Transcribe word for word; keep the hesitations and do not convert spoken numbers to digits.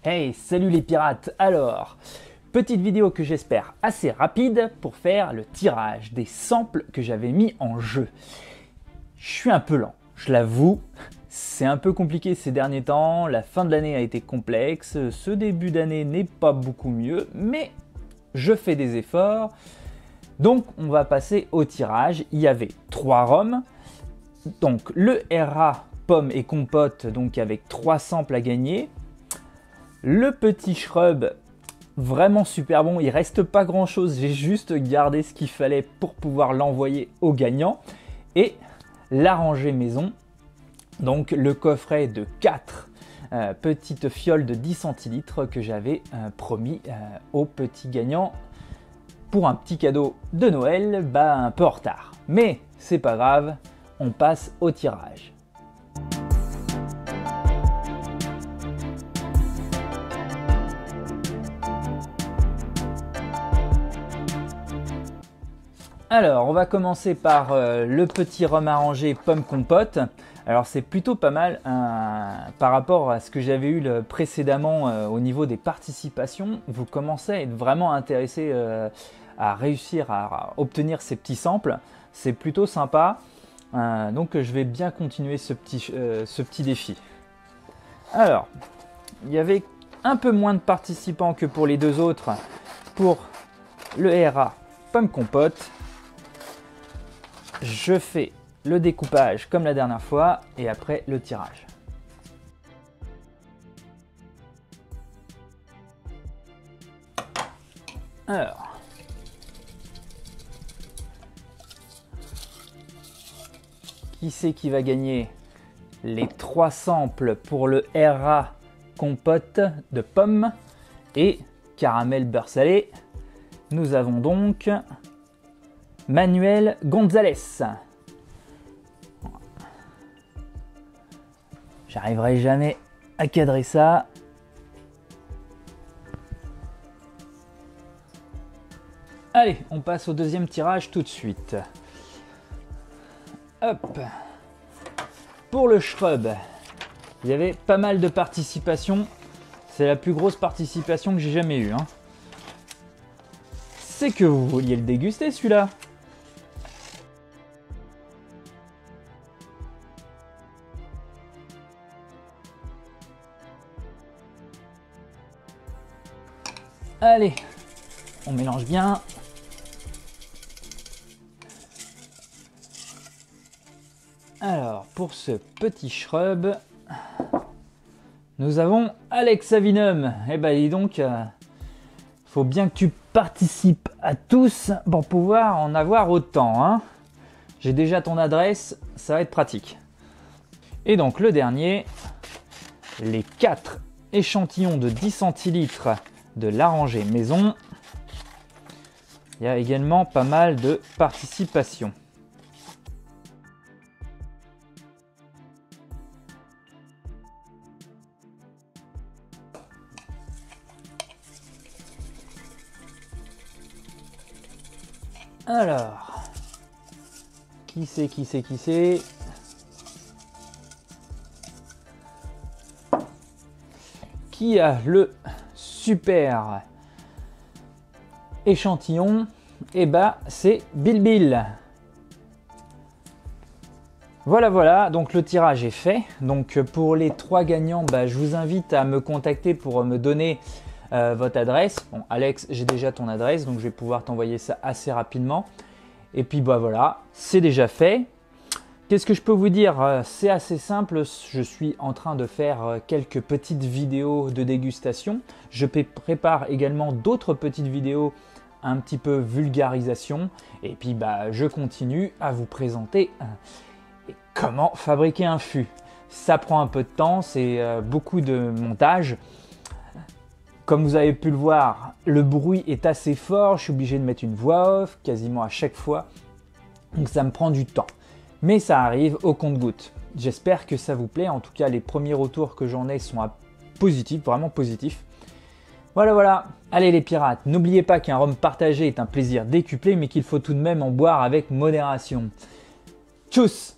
Hey, salut les pirates! Alors, petite vidéo que j'espère assez rapide pour faire le tirage des samples que j'avais mis en jeu. Je suis un peu lent, je l'avoue, c'est un peu compliqué ces derniers temps, la fin de l'année a été complexe, ce début d'année n'est pas beaucoup mieux, mais je fais des efforts. Donc on va passer au tirage. Il y avait trois ROM, donc le R A, pomme et compote, donc avec trois samples à gagner. Le petit shrub, vraiment super bon, il reste pas grand chose, j'ai juste gardé ce qu'il fallait pour pouvoir l'envoyer au gagnant. Et la rangée maison, donc le coffret de quatre euh, petites fioles de dix centilitres que j'avais euh, promis euh, au petit gagnant pour un petit cadeau de Noël, bah un peu en retard. Mais c'est pas grave, on passe au tirage. Alors, on va commencer par euh, le petit rhum arrangé pomme compote. Alors, c'est plutôt pas mal euh, par rapport à ce que j'avais eu le, précédemment euh, au niveau des participations. Vous commencez à être vraiment intéressé euh, à réussir à, à obtenir ces petits samples. C'est plutôt sympa. Euh, donc, je vais bien continuer ce petit, euh, ce petit défi. Alors, il y avait un peu moins de participants que pour les deux autres pour le R A pomme compote. Je fais le découpage comme la dernière fois et après le tirage. Alors, qui c'est qui va gagner les trois samples pour le R A compote de pommes et caramel beurre salé? Nous avons donc Manuel Gonzalez. J'arriverai jamais à cadrer ça. Allez, on passe au deuxième tirage tout de suite. Hop. Pour le shrub, il y avait pas mal de participation. C'est la plus grosse participation que j'ai jamais eue, hein. C'est que vous vouliez le déguster celui-là. Allez, on mélange bien. Alors, pour ce petit shrub, nous avons Alex Avinum. Eh ben, dis donc, euh, faut bien que tu participes à tous pour pouvoir en avoir autant, hein. J'ai déjà ton adresse, ça va être pratique. Et donc, le dernier, les quatre échantillons de dix centilitres de l'arrangé maison. Il y a également pas mal de participation. Alors, qui c'est, qui c'est, qui c'est? Qui a le super échantillon? Et bah c'est Bill Bill. Voilà voilà, donc le tirage est fait. Donc pour les trois gagnants, bah, je vous invite à me contacter pour me donner euh, votre adresse. Bon Alex, j'ai déjà ton adresse, donc je vais pouvoir t'envoyer ça assez rapidement. Et puis bah voilà, c'est déjà fait. Qu'est-ce que je peux vous dire? C'est assez simple, je suis en train de faire quelques petites vidéos de dégustation. Je prépare également d'autres petites vidéos un petit peu vulgarisation. Et puis bah, je continue à vous présenter comment fabriquer un fût. Ça prend un peu de temps, c'est beaucoup de montage. Comme vous avez pu le voir, le bruit est assez fort, je suis obligé de mettre une voix off quasiment à chaque fois. Donc ça me prend du temps. Mais ça arrive au compte-gouttes. J'espère que ça vous plaît. En tout cas, les premiers retours que j'en ai sont positifs, vraiment positifs. Voilà, voilà. Allez les pirates, n'oubliez pas qu'un rhum partagé est un plaisir décuplé, mais qu'il faut tout de même en boire avec modération. Tchuss!